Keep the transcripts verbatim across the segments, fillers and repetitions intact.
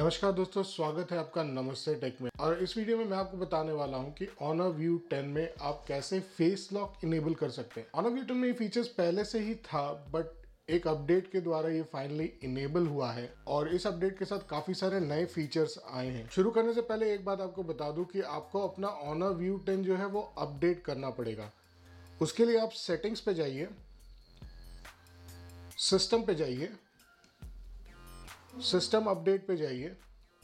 नमस्कार दोस्तों, स्वागत है आपका नमस्ते टेक में। और इस वीडियो में मैं आपको बताने वाला हूं कि Honor View टेन में आप कैसे फेस लॉक इनेबल कर सकते हैं। Honor View टेन में ये फीचर्स पहले से ही था, बट एक अपडेट के द्वारा ये फाइनली इनेबल हुआ है और इस अपडेट के साथ काफी सारे नए फीचर्स आए हैं। शुरू करने से पहले एक बात आपको बता दूं कि आपको अपना Honor View टेन जो है वो अपडेट करना पड़ेगा। उसके लिए आप सेटिंग्स पे जाइए, सिस्टम पे जाइए, सिस्टम अपडेट पे जाइए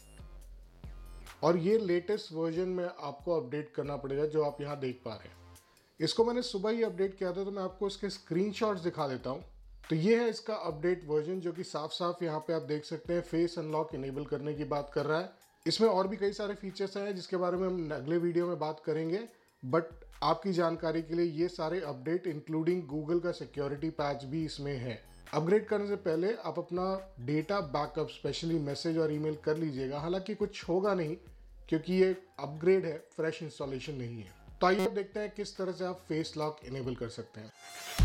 और ये लेटेस्ट वर्जन में आपको अपडेट करना पड़ेगा जो आप यहाँ देख पा रहे हैं। इसको मैंने सुबह ही अपडेट किया था, तो मैं आपको इसके स्क्रीनशॉट्स दिखा देता हूँ। तो ये है इसका अपडेट वर्जन जो कि साफ साफ यहाँ पे आप देख सकते हैं फेस अनलॉक इनेबल करने की बात कर रहा है। इसमें और भी कई सारे फीचर्स हैं जिसके बारे में हम अगले वीडियो में बात करेंगे, बट आपकी जानकारी के लिए ये सारे अपडेट इंक्लूडिंग गूगल का सिक्योरिटी पैच भी इसमें है। अपग्रेड करने से पहले आप अपना डेटा बैकअप स्पेशली मैसेज और ईमेल कर लीजिएगा। हालांकि कुछ होगा नहीं क्योंकि ये अपग्रेड है, फ्रेश इंस्टॉलेशन नहीं है। तो आइए अब देखते हैं किस तरह से आप फेस लॉक इनेबल कर सकते हैं।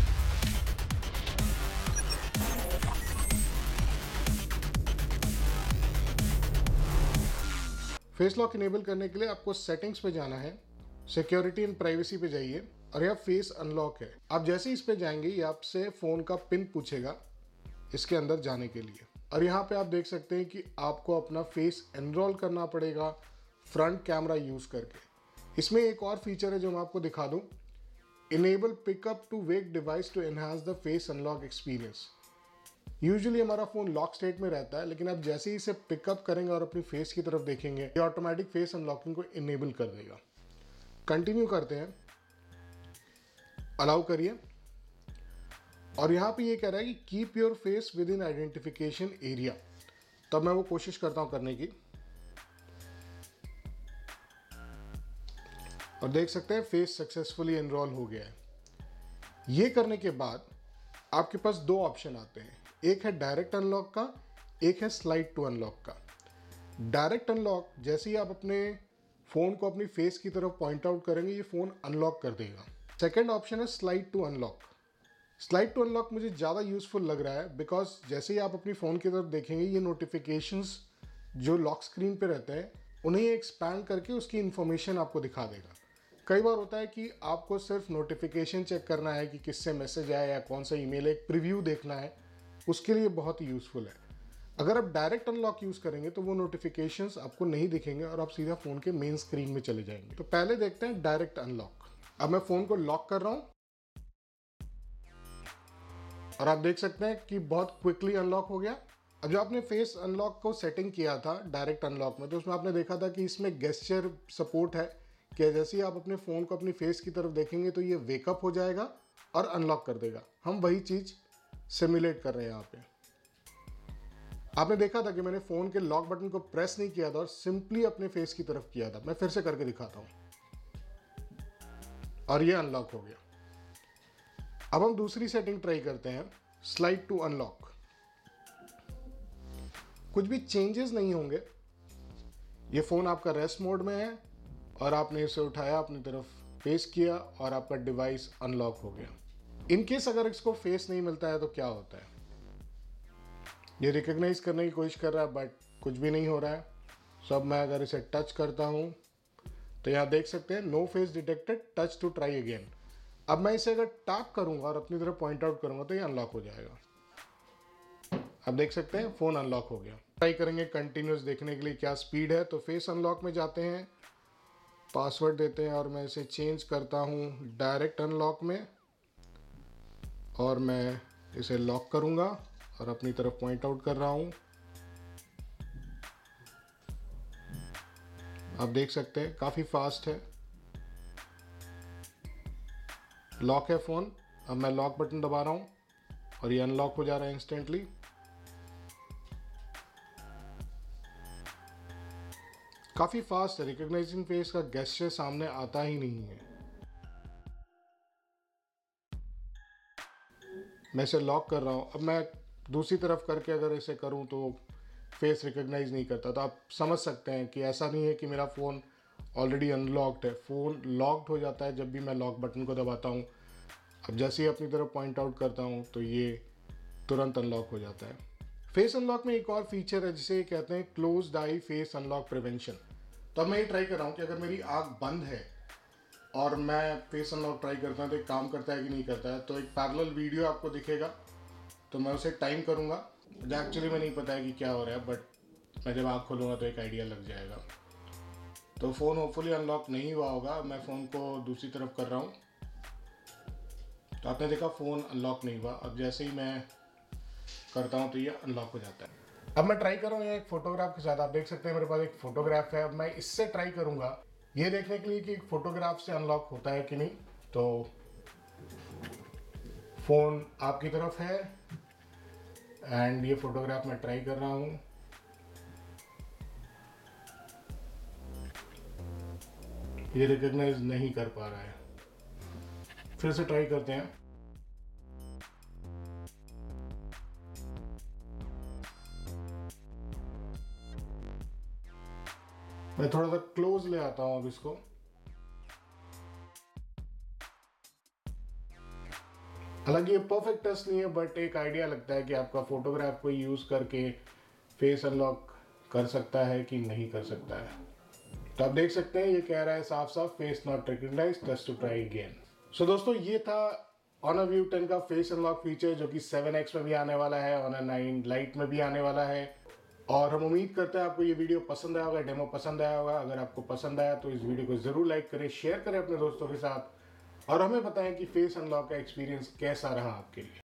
फेस लॉक इनेबल करने के लिए आपको सेटिंग्स पे जाना है, सिक्योरिटी एंड प्राइवेसी पे जाइए और यहाँ फेस अनलॉक है। आप जैसे ही इस पे जाएंगे ये आपसे फ़ोन का पिन पूछेगा इसके अंदर जाने के लिए। और यहाँ पे आप देख सकते हैं कि आपको अपना फेस एनरोल करना पड़ेगा फ्रंट कैमरा यूज़ करके। इसमें एक और फीचर है जो मैं आपको दिखा दूँ, enable pickup to wake device to enhance the face unlock experience. Usually हमारा फ़ोन लॉक स्टेट में रहता है, लेकिन आप जैसे ही इसे पिकअप करेंगे और अपनी फेस की तरफ देखेंगे ये ऑटोमेटिक फेस अनलॉकिंग को इनेबल कर देगा। कंटिन्यू करते हैं, अलाउ करिए और यहाँ पे ये कह रहा है कि keep your face within identification area. तब मैं वो कोशिश करता हूँ करने की और देख सकते हैं फेस सक्सेसफुली एनरोल हो गया है। ये करने के बाद आपके पास दो ऑप्शन आते हैं, एक है डायरेक्ट अनलॉक का, एक है स्लाइड टू अनलॉक का। डायरेक्ट अनलॉक जैसे ही आप अपने फ़ोन को अपनी फेस की तरफ पॉइंट आउट करेंगे ये फ़ोन अनलॉक कर देगा। सेकेंड ऑप्शन है slide to unlock. Slide to unlock मुझे ज़्यादा यूज़फुल लग रहा है बिकॉज जैसे ही आप अपनी फ़ोन की तरफ देखेंगे ये नोटिफिकेशंस जो लॉक स्क्रीन पे रहते हैं उन्हें एक्सपैंड करके उसकी इन्फॉर्मेशन आपको दिखा देगा। कई बार होता है कि आपको सिर्फ नोटिफिकेशन चेक करना है कि किससे मैसेज आया या कौन सा ईमेल है, एक प्रीव्यू देखना है, उसके लिए बहुत ही यूज़फुल है। अगर आप डायरेक्ट अनलॉक यूज़ करेंगे तो वो नोटिफिकेशंस आपको नहीं दिखेंगे और आप सीधा फ़ोन के मेन स्क्रीन में चले जाएंगे। तो पहले देखते हैं डायरेक्ट अनलॉक। अब मैं फ़ोन को लॉक कर रहा हूँ और आप देख सकते हैं कि बहुत क्विकली अनलॉक हो गया। अब जो आपने फेस अनलॉक को सेटिंग किया था डायरेक्ट अनलॉक में, तो उसमें आपने देखा था कि इसमें गेस्चर सपोर्ट है कि जैसे ही आप अपने फ़ोन को अपनी फेस की तरफ देखेंगे तो ये वेकअप हो जाएगा और अनलॉक कर देगा। हम वही चीज़ सिमुलेट कर रहे हैं यहाँ पे। आपने देखा था कि मैंने फ़ोन के लॉक बटन को प्रेस नहीं किया था और सिंपली अपने फेस की तरफ किया था। मैं फिर से करके दिखाता हूँ और ये अनलॉक हो गया। अब हम दूसरी सेटिंग ट्राई करते हैं, स्लाइड टू अनलॉक। कुछ भी चेंजेस नहीं होंगे, ये फ़ोन आपका रेस्ट मोड में है और आपने इसे उठाया, अपनी तरफ फेस किया और आपका डिवाइस अनलॉक हो गया। इन केस अगर इसको फेस नहीं मिलता है तो क्या होता है, ये रिकग्नाइज करने की कोशिश कर रहा है बट कुछ भी नहीं हो रहा है। सो अब मैं अगर इसे टच करता हूँ तो यहाँ देख सकते हैं no face detected, touch to try again. अब मैं इसे अगर टैप करूँगा और अपनी तरफ पॉइंट आउट करूँगा तो ये अनलॉक हो जाएगा। अब देख सकते हैं फ़ोन अनलॉक हो गया। ट्राई करेंगे कंटिन्यूस देखने के लिए क्या स्पीड है। तो फेस अनलॉक में जाते हैं, पासवर्ड देते हैं और मैं इसे चेंज करता हूँ डायरेक्ट अनलॉक में और मैं इसे लॉक करूँगा और अपनी तरफ पॉइंट आउट कर रहा हूँ। आप देख सकते हैं काफ़ी फास्ट है, लॉक है फ़ोन। अब मैं लॉक बटन दबा रहा हूँ और ये अनलॉक हो जा रहा है इंस्टेंटली। काफ़ी फास्ट है, रिकग्नाइजिंग फेस का गेस्चर सामने आता ही नहीं है। मैं इसे लॉक कर रहा हूँ। अब मैं दूसरी तरफ करके अगर इसे करूँ तो फेस रिकग्नाइज नहीं करता। तो आप समझ सकते हैं कि ऐसा नहीं है कि मेरा फ़ोन ऑलरेडी अनलॉक्ड है, फ़ोन लॉक्ड हो जाता है जब भी मैं लॉक बटन को दबाता हूँ। अब जैसे ही अपनी तरफ पॉइंट आउट करता हूँ तो ये तुरंत अनलॉक हो जाता है। फेस अनलॉक में एक और फीचर है जिसे कहते हैं closed eye face unlock prevention. तो अब मैं ये ट्राई कर रहा हूँ कि अगर मेरी आँख बंद है और मैं फेस अनलॉक ट्राई करता हूँ तो एक काम करता है कि नहीं करता है। तो एक पैरेलल वीडियो आपको दिखेगा, तो मैं उसे टाइम करूँगा। एक्चुअली में नहीं पता है कि क्या हो रहा है, बट मैं जब आँख खोलूँगा तो एक आइडिया लग जाएगा। तो फ़ोन होपफुली अनलॉक नहीं हुआ होगा। मैं फ़ोन को दूसरी तरफ कर रहा हूँ, तो आपने देखा फ़ोन अनलॉक नहीं हुआ। अब जैसे ही मैं करता हूँ तो ये अनलॉक हो जाता है। अब मैं ट्राई कर रहा हूँ एक फ़ोटोग्राफ के साथ। आप देख सकते हैं मेरे पास एक फ़ोटोग्राफ है। अब मैं इससे ट्राई करूँगा ये देखने के लिए कि फ़ोटोग्राफ से अनलॉक होता है कि नहीं। तो फ़ोन आपकी तरफ है एंड ये फ़ोटोग्राफ मैं ट्राई कर रहा हूँ। ये रिकॉग्नाइज नहीं कर पा रहा है। फिर से ट्राई करते हैं। मैं थोड़ा सा क्लोज ले आता हूँ अब इसको। हालांकि ये परफेक्ट टेस्ट नहीं है, बट एक आइडिया लगता है कि आपका फोटोग्राफ को यूज़ करके फेस अनलॉक कर सकता है कि नहीं कर सकता है। तो आप देख सकते हैं ये कह रहा है साफ साफ face not recognise, test to try again. So दोस्तों, ये था Honor View टेन का फेस अनलॉक फीचर जो कि सेवन एक्स में भी आने वाला है, Honor नाइन लाइट में भी आने वाला है। और हम उम्मीद करते हैं आपको ये वीडियो पसंद आया होगा, डेमो पसंद आया होगा। अगर आपको पसंद आया तो इस वीडियो को ज़रूर लाइक करें, शेयर करें अपने दोस्तों के साथ और हमें बताएं कि फेस अनलॉक का एक्सपीरियंस कैसा रहा आपके लिए।